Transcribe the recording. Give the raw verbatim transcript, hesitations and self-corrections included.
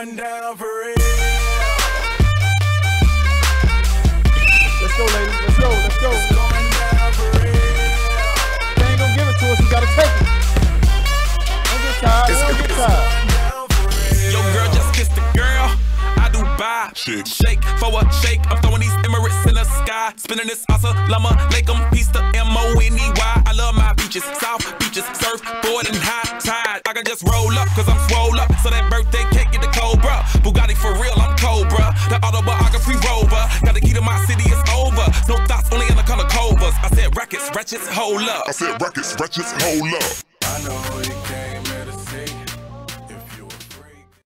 going down for real. Let's go, ladies. Let's go. Let's go. It's going down for real. They ain't gonna give it to us. We gotta take it. Don't get tired. It's Don't get tired. Yo, girl, just kiss the girl. I do buy shit. Shake for a shake. I'm throwing these Emirates in the sky. Spinning this asa llama. Lake 'em, piece the M O N E Y. I love my beaches, south beaches, surfboard and high tide. I can just roll up, cause I'm swole up. So that birthday cake get the Cobra. Bugatti for real, I'm Cobra. The autobiography rover. Got the key to my city, it's over. No thoughts, only in the color covers. I said rackets, wretches, hold up. I said rackets, wretches, hold up. I know you can't.